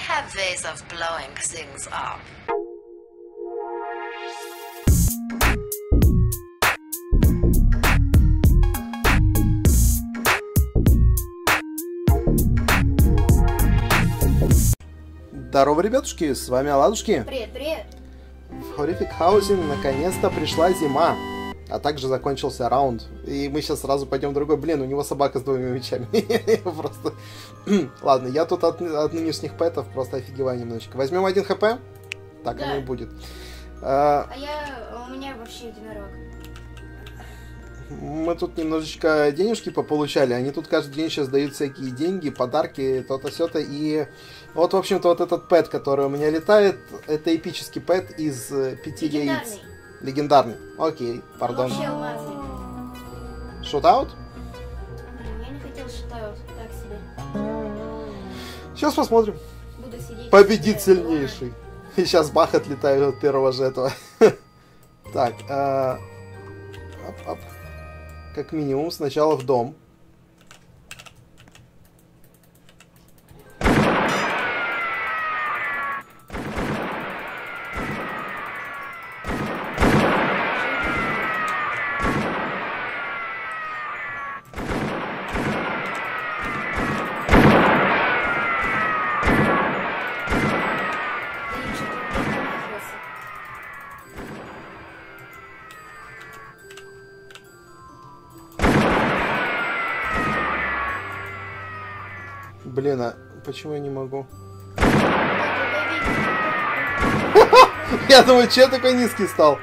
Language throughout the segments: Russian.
have ways of blowing things up. Здорово, ребятушки, с вами Оладушки. Привет, привет. В Horrific Housing наконец-то пришла зима, а также закончился раунд. И мы сейчас сразу пойдем в другой. Блин, у него собака с двумя мечами. Просто... Ладно, я тут от нынешних пэтов просто офигеваю немножечко. Возьмем 1 хп, так Да. оно и будет. У меня вообще единорог. Мы тут немножечко денежки пополучали. Они тут каждый день сейчас дают всякие деньги, подарки, то-то, сё-то. И вот, в общем-то, вот этот пэт, который у меня летает, это эпический пэт из 5 яиц. Легендарный. Окей, пардон. Вообще алмазный. Шутаут? Блин, я не хотел шутаут, так себе. Сейчас посмотрим. Буду сидеть. Победит сильнейший. И сейчас бах, отлетаю от первого же этого. Так, оп. Как минимум, сначала в дом. Блин, а почему я не могу? Я думаю, че я такой низкий стал?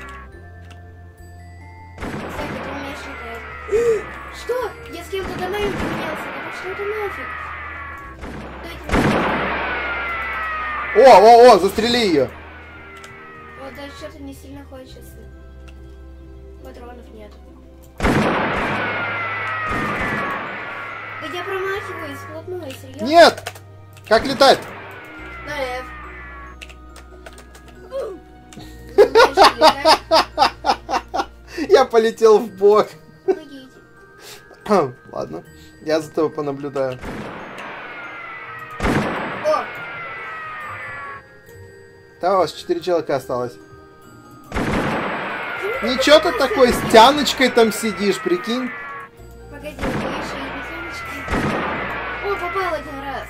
Что? Я с кем-то до моим поменялся. Да что это нафиг? О, застрели ее. Вот даже что-то не сильно хочется. Патронов нет. Да я промахиваюсь вплотную, серьезно? Нет! Как летать? На F. Знаешь, летать? Я полетел в бок. Помогите. Ладно, я за тобой понаблюдаю. О! Да, у вас 4 человека осталось. Ничего ты такой с тяночкой там сидишь, прикинь. Погоди, ты еще и механичкой. О, попал один раз.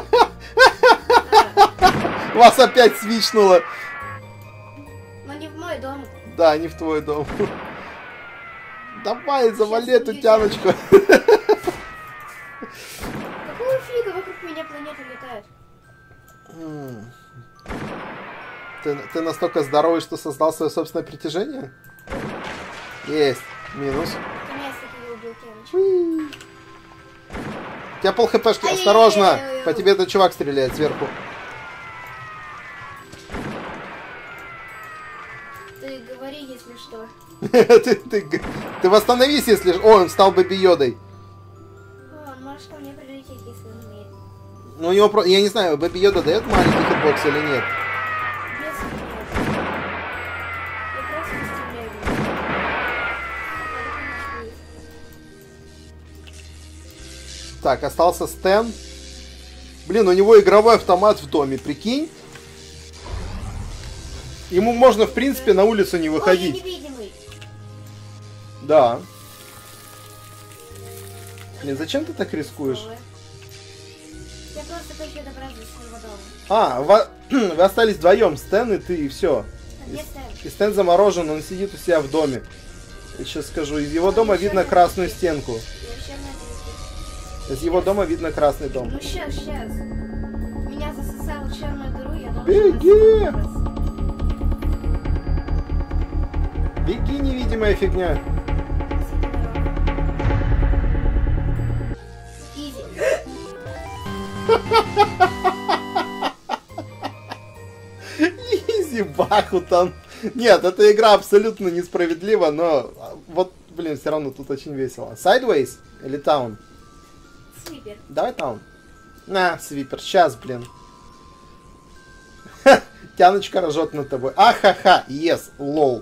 Вас опять свичнуло. Но не в мой дом. Да, не в твой дом. Давай, завали Сейчас эту нельзя. тяночку. Какого фига вокруг меня планеты летают? Ты настолько здоровый, что создал свое собственное притяжение? Есть. Минус. Наконец-таки я убил тяночку. У тебя пол хпшки. Ай-яй-яй-яй-яй. Осторожно. По тебе этот чувак стреляет сверху. Ты говори, если что. Ты восстановись, если... О, он стал Бэби Йодой. О, он может ко мне прилететь, если он умеет. Ну, у него... Я не знаю, Бэби Йода дает маленький хитбокс или нет. Без меня. Я просто стреляю. Так, остался Стэн. Блин, у него игровой автомат в доме, прикинь. Ему можно, в принципе, на улицу не Ой, я выходить. невидимый. Да. Блин, зачем ты так рискуешь? Я просто хочу добраться до своего дома. А, вы остались вдвоем, Стэн и ты, и все. А где Стэн? И Стэн заморожен, он сидит у себя в доме. Я сейчас скажу, из его дома видно красную стенку. Я вообще на это. Из его дома видно красный дом. Ну сейчас. Меня засосало в черную дыру, я должен... Беги! выбраться. Беги, невидимая фигня. Изи. Изи Бахутан. Нет, эта игра абсолютно несправедлива, но вот, блин, все равно тут очень весело. Sideways или Таун? Свипер. Давай Таун. На, свипер, сейчас, блин. Тяночка рожет над тобой. Ахаха, yes, лол.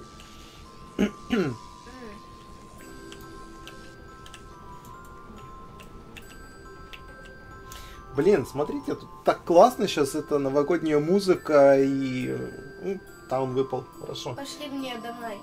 Блин, смотрите, тут так классно сейчас, это новогодняя музыка и... Ну, таун выпал, хорошо. Пошли мне домой.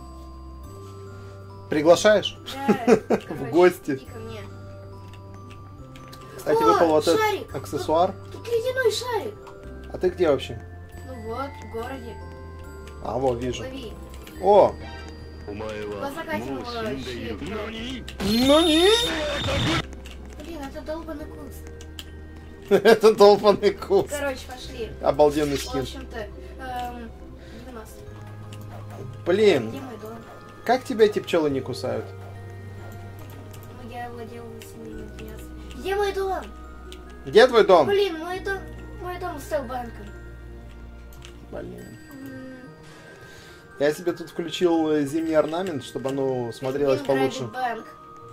Приглашаешь? Да, В гости. иди ко мне. Кстати, О, выпал вот шарик! этот аксессуар. Тут ледяной шарик. А ты где вообще? Ну вот, в городе. А, во, вижу. Лови. О! Позакатил щит. Ну не! Блин, это долбанный куст. Это долбанный куст. Короче, пошли. Обалденный В скин. общем-то, 90. Блин, Где мой дом? как тебя эти пчелы не кусают? Ну, я владел семьей 12. Где мой дом? Где твой дом? Блин, мой дом стал банком. Блин. М, Я себе тут включил зимний орнамент, чтобы оно смотрелось Пингвин получше. грабит банк.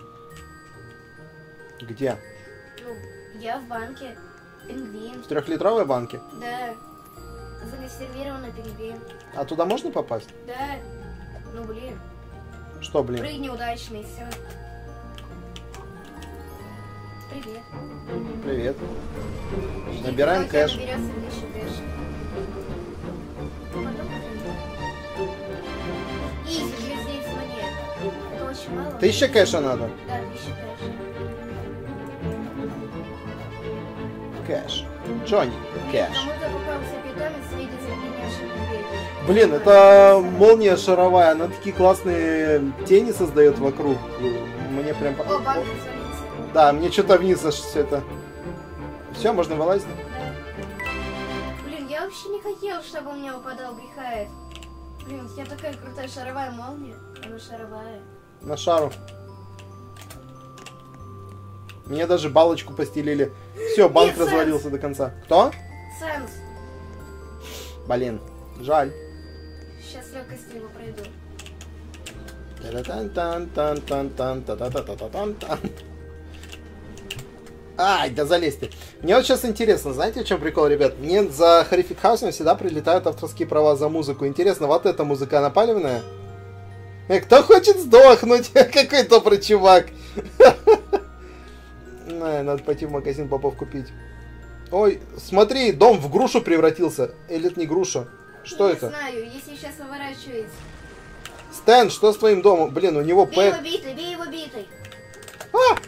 Где? Ну, я в банке. Пингвин. В 3-литровой банке? Да. Законсервированный пингвин. А туда можно попасть? Да. Ну, блин. Что, блин? Прыгни неудачный, все. Привет. Привет. Жди, Набираем когда у тебя кэш. наберется 1000 кэш. Изи, 9 монет. Это очень мало. 1000 кэша надо. Да, 1000 кэш. Кэш. Джонни. Кэш. Кому-то попался питомец в виде загребневших медведей. Блин, это молния шаровая. Она такие классные тени создает вокруг. Мне прям... О, банк развалился. Да, мне что-то вниз аж все это... Все, можно вылазить? Блин, я вообще не хотел, чтобы у меня упадал Грихаев. Блин, у тебя такая крутая шаровая молния. Она шаровая. На шару. Мне даже балочку постелили. Все, банк Нет, развалился до конца. Кто? Сенс. Блин, жаль. Сейчас с легкостью его пройду. Та-та-тан-тан-тан-тан-тан-та-та-та-тан-тан. Ай, да залезь ты. Мне вот сейчас интересно, знаете, в чем прикол, ребят? Мне за Horrific House всегда прилетают авторские права за музыку. Интересно, вот эта музыка напаливная? Кто хочет сдохнуть? Какой добрый чувак. Надо пойти в магазин бобов купить. Ой, смотри, дом в грушу превратился. Или это не груша? Что это? Не знаю, если сейчас выворачивается. Стэн, что с твоим домом? Блин, у него Бей пэт... его битой, бей его битой. А!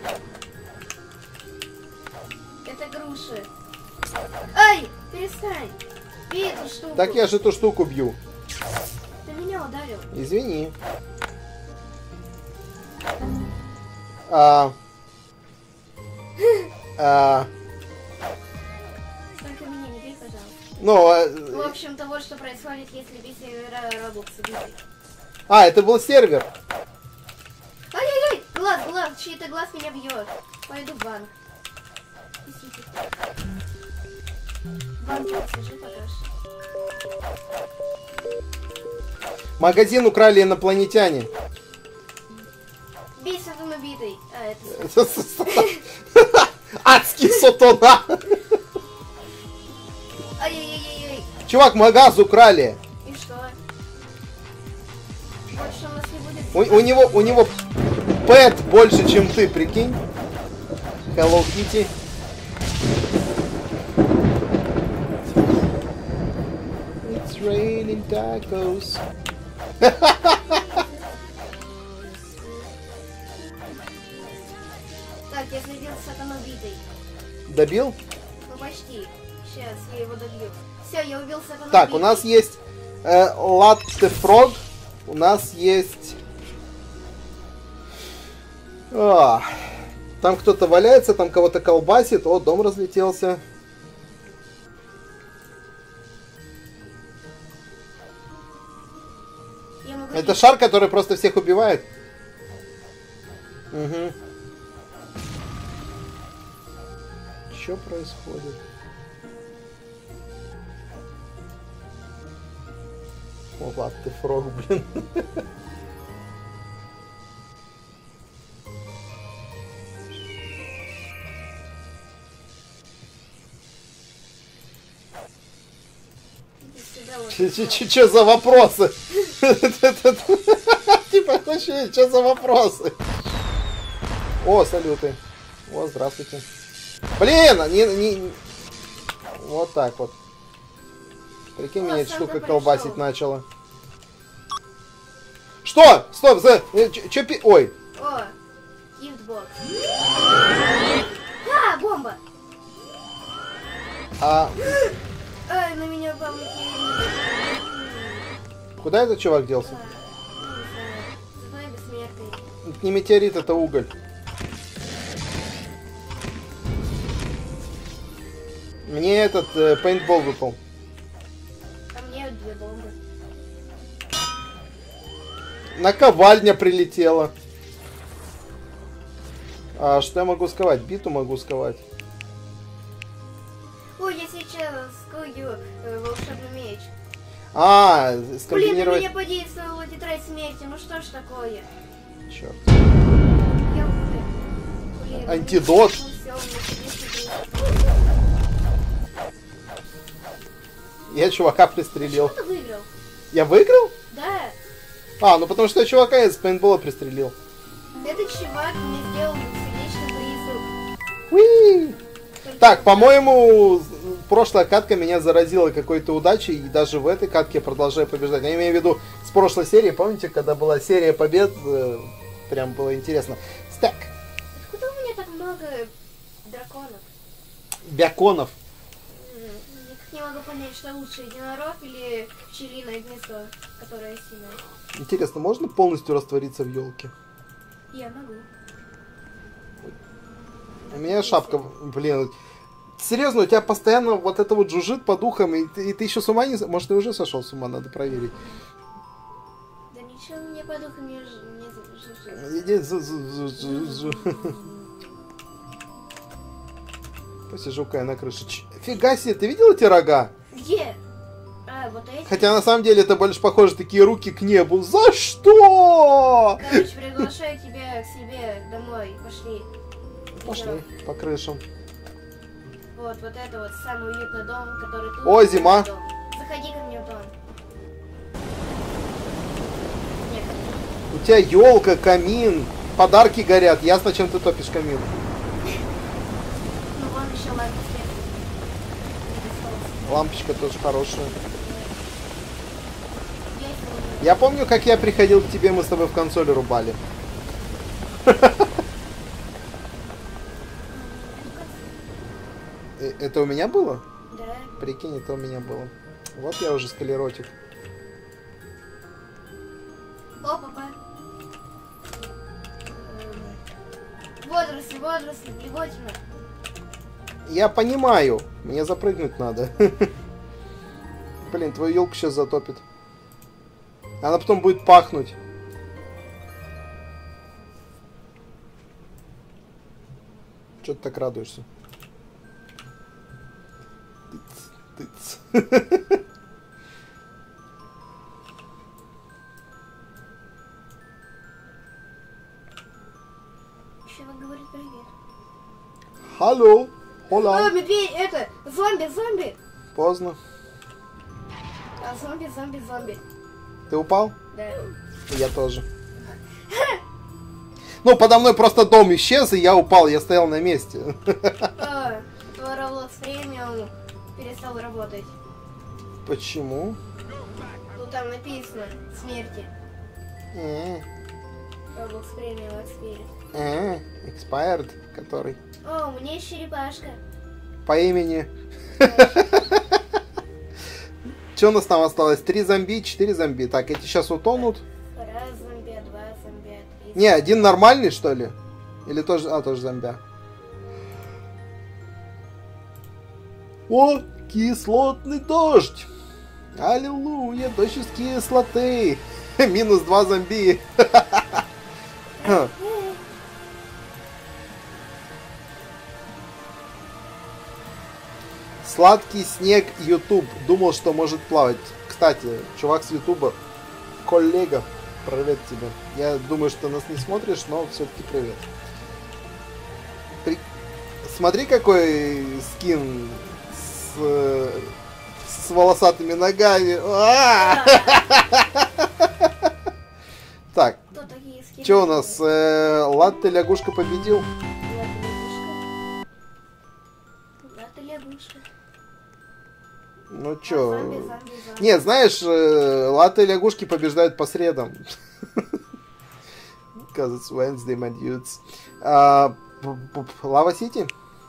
Это груши. Ай, перестань. Бей эту штуку. Так я же эту штуку бью. Ты меня ударил. Извини. Только меня не бей, пожалуйста. Ну, В общем, того, что происходит, если бить Роблокса битой. это был сервер. Ай-яй-яй, глаз, чей-то глаз меня бьет. Пойду в банк. Несите. В банке посижи пока что. Магазин украли инопланетяне. Бей сатану битой. А, это... Адский сатана. Ай-яй-яй-яй. Чувак, магаз украли. И что? Больше у нас не будет... У него пэт больше, чем ты, прикинь. Hello Kitty. It's raining tacos. Так, я следил с сатаной битой. Добил? Ну почти. Сейчас я его добью. Все, я убил сатану Так, битой. у нас есть Latte Frog. У нас есть... Там кто-то валяется, там кого-то колбасит. О, дом разлетелся. Я могу Это шар, который просто всех убивает? Угу. Что происходит? О, ладно, ты фрог, блин. Че за вопросы? Типа, что за вопросы? О, салюты. О, здравствуйте. Блин, Вот так вот. Прикинь, О, меня эта Санта штука пришел. колбасить начала. Что? Стоп, Ой. О, гифтбокс. А, бомба! А Ай, на меня бомба. куда этот чувак делся? Не знаю. Зато я бессмертный. Это не метеорит, это уголь. Мне этот пейнтбол выпал. А мне 2 бомбы. Наковальня прилетела. А что я могу сковать? Биту могу сковать. Ой, я сейчас скую волшебный меч. А, Блин, на скомбинировать... меня подействовала тетрадь смерти. Ну что ж такое? Черт. Я... Блин, Антидот. ну всё, у меня подействовало. Я чувака пристрелил. Что ты выиграл? Я выиграл? Да. А, ну потому что я чувака из пейнтбола пристрелил. Этот чувак мне сделал сердечный призыв. Уи! Так, по-моему, прошлая катка меня заразила какой-то удачей, и даже в этой катке я продолжаю побеждать. Я имею в виду с прошлой серии, помните, когда была серия побед, прям было интересно. Стак. Откуда у меня так много драконов? Бяконов. Никак не могу понять, что лучше, единорог или пчелиное гнездо, которое синее. Интересно, можно полностью раствориться в елке? Я могу. У меня шапка, блин. Серьезно, у тебя постоянно вот это вот жужжит по духам, и ты еще с ума не... Может, ты уже сошел с ума, надо проверить. Да ничего мне по духу не жужжит. Иди, посижу-ка я на крыше. Фига себе, ты видел эти рога? Где? А, вот эти? Хотя на самом деле это больше похоже такие руки к небу. За что? Короче, приглашаю тебя к себе домой. Пошли. Пошли по крышам. Вот это вот самый уютный дом, который тут. О, зима. Дом. Заходи ко мне в дом. Нет. У тебя елка, камин, подарки горят. Ясно, чем ты топишь камин. Ну вон еще лампа сверху. Лампочка тоже хорошая. Есть луна. Я помню, как я приходил к тебе, мы с тобой в консоли рубали. Это у меня было? Да. Прикинь, это у меня было. Вот я уже склеротик. О, папа. Водоросли, льготина. Я понимаю. Мне запрыгнуть надо. Блин, твою елку сейчас затопит. Она потом будет пахнуть. Че ты так радуешься? Тыц. Еще он говорит привет. Алло. О, Хола. медведь, это, зомби. Поздно. А, зомби. Ты упал? Да. Я тоже. Ну, подо мной просто дом исчез, и я упал, я стоял на месте. А, твой Roblox Premium перестал работать. Почему? Ну, там написано смерти. Roblox Premium Experience. Expired, который. О, у меня есть черепашка. По имени. Что у нас там осталось? 3 зомби, 4 зомби. Так, эти сейчас утонут. Раз зомби, 2 зомби, 3. Не, один нормальный, что ли? Или тоже... А, тоже зомбя. О, кислотный дождь! Аллилуйя, дождь из кислоты! Минус 2 зомби. Сладкий снег YouTube. Думал, что может плавать. Кстати, чувак с Ютуба, коллега, привет тебе. Я думаю, что нас не смотришь, но все-таки привет. Смотри, какой скин с волосатыми ногами. Так, Кто такие скины? что у нас? Латте лягушка победил. Лата лягушка. Ну чё? Зомби, зомби, зомби. Нет, знаешь, латте лягушки побеждают по средам. Because it's Wednesday, my dudes. Лава Сити?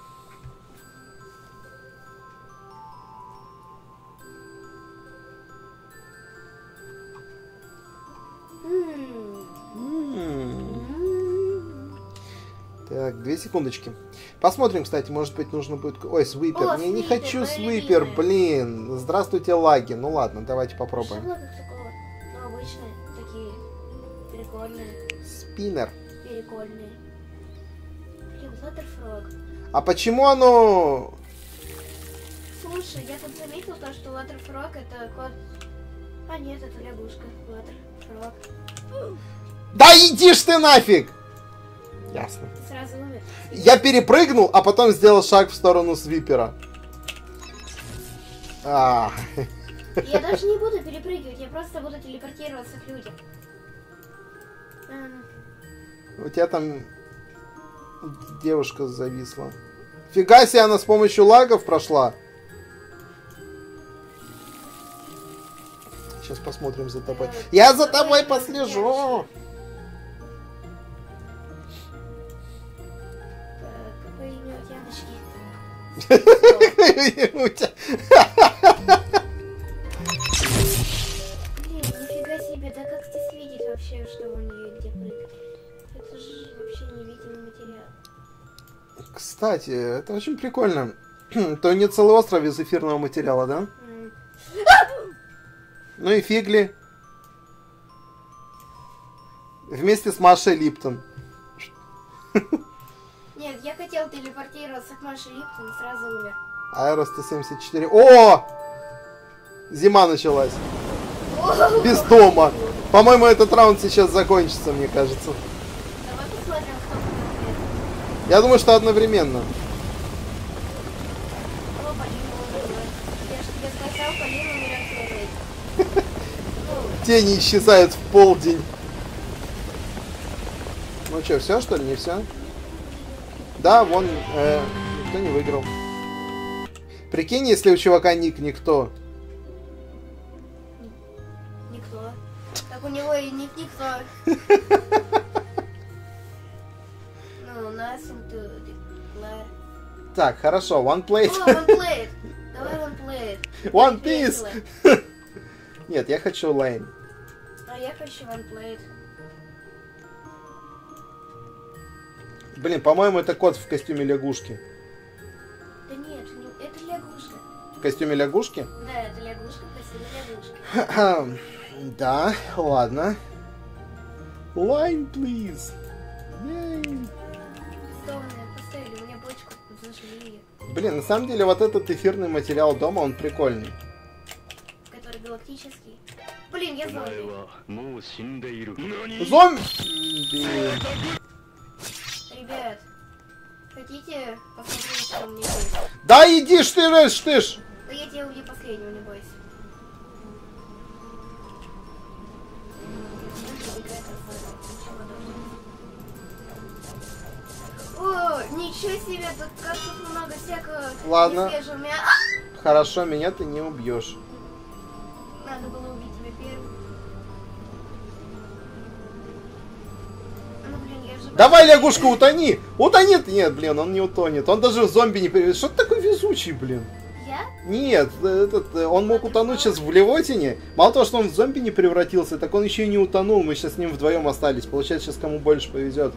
Так, 2 секундочки. Посмотрим, кстати, может быть, нужно будет... Ой, свипер. О, Не свипер, хочу моя свипер, любимая. блин. Здравствуйте, лаги. Ну ладно, давайте попробуем. Что много такого? Ну, обычные, такие прикольные, Спиннер. прикольные. Блин, Waterfrog. А почему оно... Слушай, я тут заметил то, что Waterfrog это кот... А нет, это лягушка. Waterfrog. Да иди ж ты нафиг! Ясно. Ты сразу умер. Я перепрыгнул, а потом сделал шаг в сторону свипера. А. Я даже не буду перепрыгивать, я просто буду телепортироваться к людям. У тебя там девушка зависла. Фига себе, она с помощью лагов прошла. Сейчас посмотрим за тобой. Я за тобой послежу. Какое имя у Яночки? У тебя- Блин, нифига себе, да как здесь видеть вообще, что у нее где прыгать? Это же вообще невидимый материал. Кстати, это очень прикольно. То не целый остров из эфирного материала, да? Ну и фигли. Вместе с Машей Липтон. Нет, я хотел телепортироваться к Маше Липтон и сразу умер. Аэро 174. О! Зима началась. Без дома. По-моему, этот раунд сейчас закончится, мне кажется. Давай посмотрим, кто будет. Я думаю, что одновременно. О, Полина умерла. Я же тебе сказал, Полина умерет первой. Тени исчезают в полдень. Ну что, все что ли? Не все? Да, вон, никто не выиграл. Прикинь, если у чувака ник никто. Никто. Так у него и ник никто. Ну, у нас Declare. Так, хорошо, one О, plate. One Plate. Давай One Plate. One Так piece. весело. Нет, я хочу лейн. А я хочу One Plate. Блин, по-моему, это кот в костюме лягушки. Да нет, это лягушка. В костюме лягушки? Да, это лягушка, красивая лягушка. Да, ладно. Line, please. Yay. Бездомная, поставили мне бочку, зажгли ее, Блин, на самом деле, вот этот эфирный материал дома, он прикольный. который галактический. Блин, я зомби. Зомби! Ребят, хотите посмотреть, что мне есть? Да иди ж ты, штыш! Да я тебя убью последнего, не бойся. О, ничего себе, тут как тут много всякого Ладно. несвежего мяса. Хорошо, меня ты не убьешь. Надо было убить тебя первым. Ну блин, я же... Давай, лягушка, утони! Утонит! Нет, блин, он не утонет. Он даже в зомби не приведет. Что ты такой везучий, блин? Я? Нет, он мог утонуть сейчас в блевотине. Мало того, что он в зомби не превратился, так он еще и не утонул. Мы сейчас с ним вдвоем остались. Получается, сейчас кому больше повезет.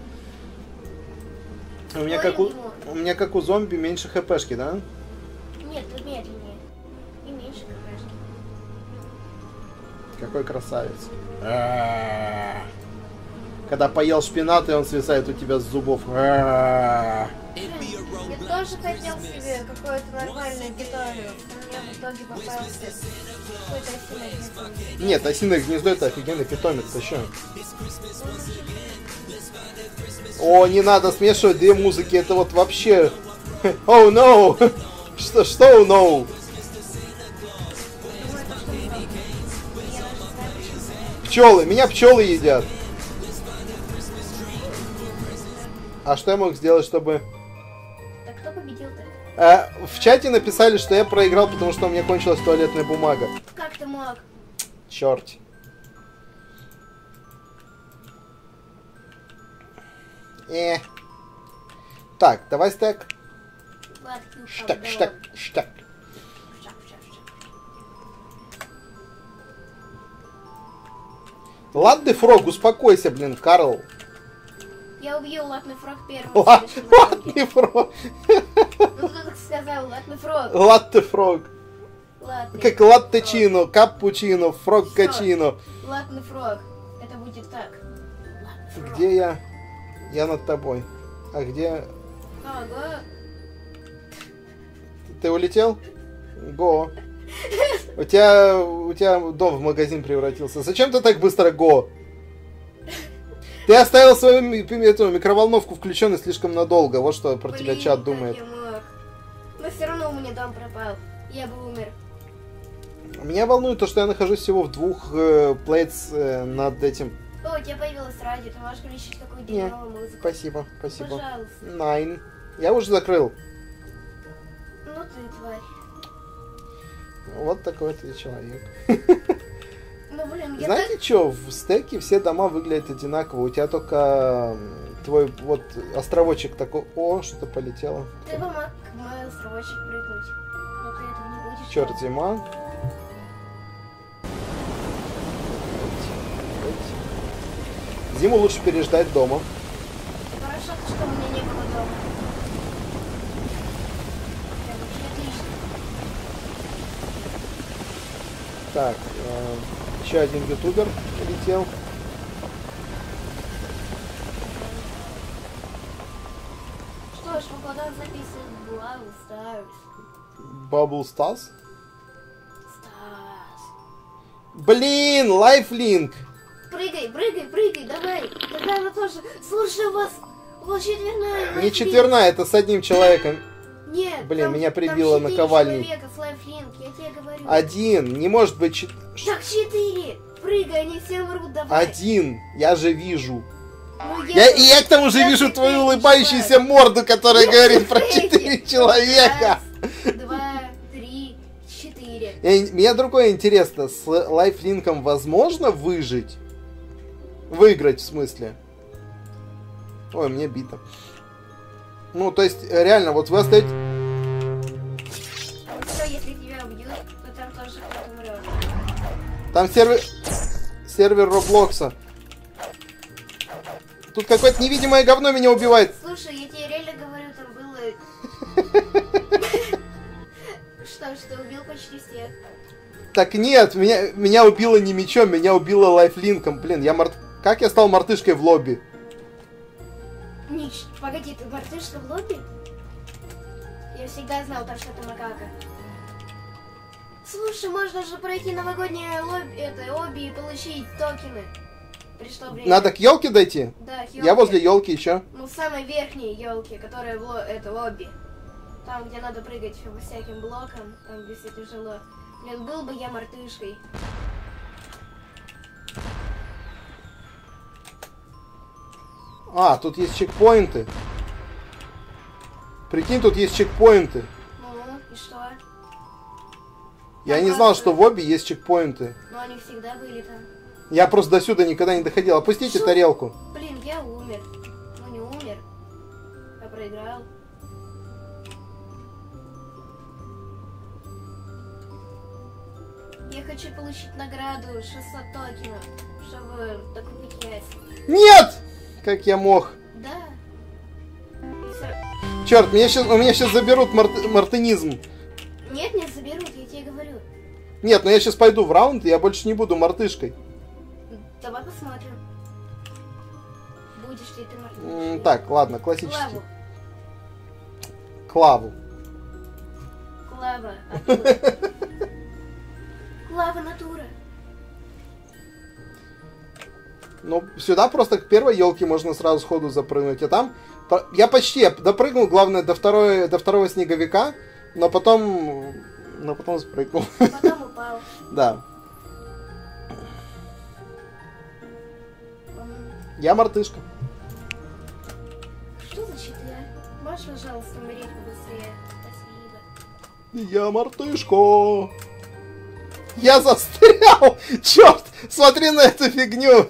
У меня, как у зомби меньше хпшки, да? Нет, тут медленнее. И меньше какашки. Какой красавец. Когда поел шпинат, и он свисает у тебя с зубов. Я тоже хотел себе какой-то нормальный питомец. Но мне в итоге попался какой-то осиное гнездо. Нет, осиное гнездо это офигенный питомец, ты что? О, не надо смешивать две музыки, это вот вообще... Oh no! Что oh no? Пчелы, меня пчелы едят. А что я мог сделать, чтобы... Так кто победил-то? В чате написали, что я проиграл, потому что у меня кончилась туалетная бумага. Как ты мог? Черт. Так, давай стек. Штак, штак, штак. Ладно, Фрог, успокойся, блин, Карл. Я убью Латный Фрог первым. Ладный Фрог. Ну кто так сказал? Латный Фрог. Латте Фрог. Латный Как латтечино, каппучино, фрог-качино. Латный Фрог. Это будет так. Латный Фрог. Где я? Я над тобой. А где? Ага. Ты улетел? Го. У тебя дом в магазин превратился. Зачем ты так быстро го? Ты оставил свою эту микроволновку включенной слишком надолго. Вот что про тебя чат думает. Но все равно у меня дом пропал. Я бы умер. Меня волнует то, что я нахожусь всего в 2 плейтс над этим. О, у тебя появилось радио. Ты можешь включить какую-то новую музыку. Спасибо, спасибо. Пожалуйста. Найн. Я уже закрыл. Ну ты тварь. Вот такой ты человек. Ну блин, я Знаете что, в стеке все дома выглядят одинаково. У тебя только твой вот островочек такой. О, что-то полетело. Ты бы мог в мой островочек прыгнуть. Но ты этого не будешь. Черт, зима. Зиму лучше переждать дома. Хорошо, что у меня не было дома. Прям вообще отлично. Так, еще один ютубер полетел. Что ж, мы потом записываем Brawl Stars. Bubble Stars. Stars. Блин, лайфлинк. Прыгай, прыгай, прыгай, давай. Тогда она тоже. Слушай, у вас четверная. Не четверная, это с одним человеком. Нет. Блин, там, меня прибило там 4 наковальней. человека с лайфлинк, я тебе говорю. Один, не может быть... Так, 4. Прыгай, они все умрут, давай. Один, я же вижу. Ну, Я к тому же вижу твою улыбающуюся морду, которая говорит про 4 человека. 1, 2, 3, 4. Меня другое интересно, с лайфлинком возможно выжить? Выиграть, в смысле? Ой, мне бито. Ну, то есть, реально, вот вы остаетесь... Вот что, если тебя убьют, то там тоже кто-то умрет. Там сервер Роблокса. Тут какое-то невидимое говно меня убивает. Слушай, я тебе реально говорю, там было... Что убил почти всех. Так нет, меня убило не мечом, меня убило лайфлинком. Блин, как я стал мартышкой в лобби? Нич, погоди, ты мартышка в лобби? Я всегда знал, что ты макака. Слушай, можно же пройти новогоднее обби и получить токены. Пришло время. Надо к елке дойти? Да, к Я возле елки еще. Ну, самой верхней елки, которая это лобби. Там, где надо прыгать по всяким блокам, там, где все тяжело. Блин, был бы я мартышкой. А, тут есть чекпоинты. Прикинь, тут есть чекпоинты. Ну, и что? Я не знал, что в обби есть чекпоинты. Ну, они всегда были там. Я просто до сюда никогда не доходил. Опустите Что? тарелку. Блин, я умер. Ну, не умер. Я проиграл. Я хочу получить награду 600 токенов, чтобы докупить яйца. Нет! Как я мог? Да. Черт, у меня сейчас заберут мартынизм. Нет, не заберут, я тебе говорю. Нет, но я сейчас пойду в раунд, и я больше не буду мартышкой. Давай посмотрим. Будешь ли ты мартышкой? Так, ладно, классический. Клаву. Клаву. Клава. Натура. Клава натура. Ну, сюда просто к первой елке можно сразу сходу запрыгнуть. А там я почти допрыгнул, главное, до второго снеговика, но потом спрыгнул. Потом упал. Да. Я мартышка. Что за читы, а? Можешь, пожалуйста, умереть побыстрее? Спасибо. Я мартышка. Я застрял! Черт! Смотри на эту фигню!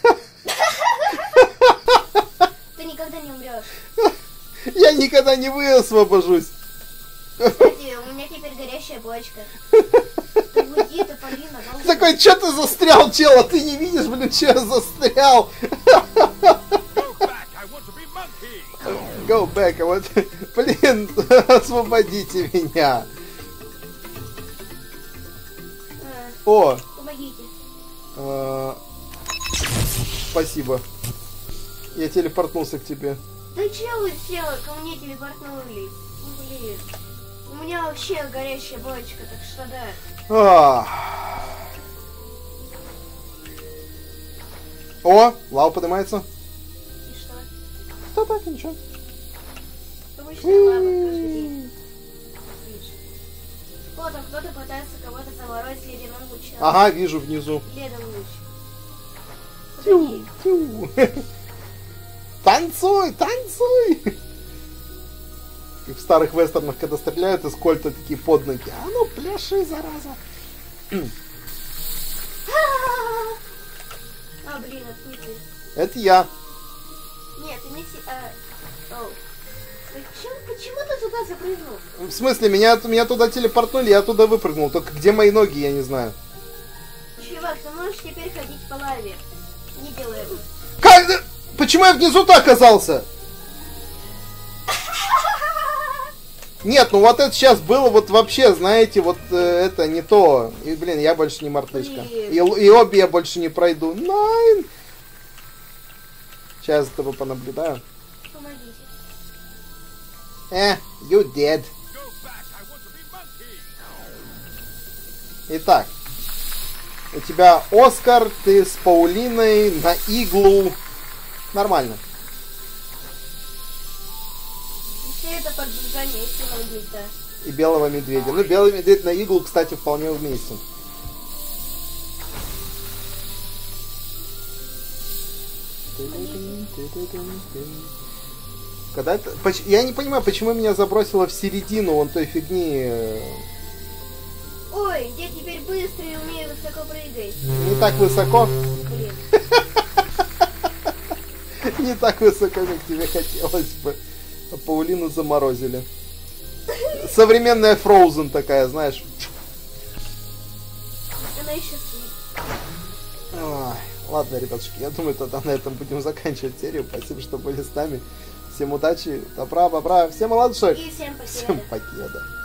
Ты никогда не умрешь. Я никогда не высвобожусь. Кстати, у меня теперь горящая бочка. Ты уйди, ты Полина. Такой, что ты застрял, чел? Ты не видишь, блин, что я застрял? Go back, а вот, блин, освободите меня. О! Помогите. Спасибо. Я телепортнулся к тебе. Да чего вы все ко мне телепортнулись? Ну, блин. У меня вообще горящая бочка, так что да. О, лава поднимается. И что? Да так, ничего. Обычная лава каждый день. Видишь? Вот там кто-то пытается кого-то заморозить ледяным лучом. Ага, вижу внизу. Ледом луч. Тю, тю. Танцуй, танцуй! Как в старых вестернах, когда стреляют из кольта такие под ноги. А ну, пляши, зараза. А, блин, это не ты. Это я. Нет, ты не си... Оу. Почему ты туда запрыгнул? В смысле, меня туда телепортнули, я туда выпрыгнул. Только где мои ноги, я не знаю. Чувак, ты можешь теперь ходить по лаве. Не делай это. Как? Почему я внизу-то оказался? Нет, ну вот это сейчас было вот вообще, знаете, вот это не то. И, блин, я больше не мартышка. И обе я больше не пройду. Найн! Сейчас за тобой понаблюдаю. Помогите. You dead. Итак. У тебя Оскар, ты с Паулиной на иглу. Нормально. Все это поджигание силовика. И белого медведя. Ну, белый медведь на иглу, кстати, вполне уместен. Когда это... Я не понимаю, почему меня забросило в середину вон той фигни. Ой, я теперь быстро и умею высоко прыгать. Не так высоко. Блин. Не так высоко, как тебе хотелось бы. А Паулину заморозили. Современная Frozen такая, знаешь. Она еще спит. Ой, ладно, ребятушки, я думаю, тогда на этом будем заканчивать серию. Спасибо, что были с нами. Всем удачи, добра, бобра, всем молодцов. И всем покеда. Всем покеда.